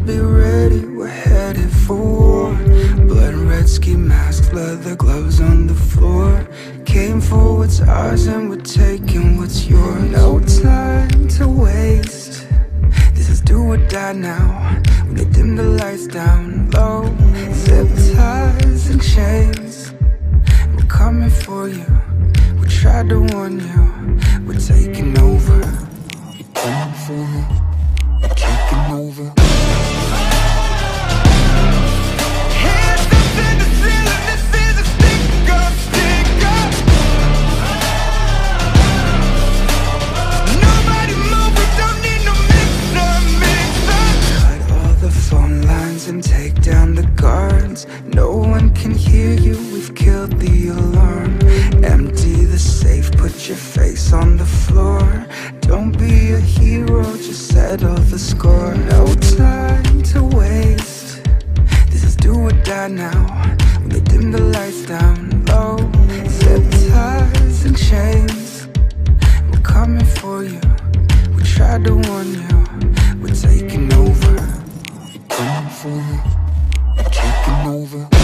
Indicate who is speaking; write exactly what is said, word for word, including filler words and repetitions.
Speaker 1: be ready, we're headed for war. Blood red ski masks, leather gloves on the floor. Came for what's ours and we're taking what's yours. No time to waste, this is do or die now. When they dim the lights down low, zip ties and chains, we're coming for you. We tried to warn you, we're taking over. We're coming for you, we're taking over. Hands up in the ceiling, this is a stick up, stick up. Nobody move, we don't need no mixer, mixer. Cut all the phone lines and take down the guards. No one can hear you, we've killed the alarm. Empty the safe, put your face on the floor. Don't be a hero, just settle the score. No time to waste, this is do or die now. When they dim the lights down low, zip ties and chains, we're coming for you. We tried to warn you, we're taking over. We're coming for you, we're taking over.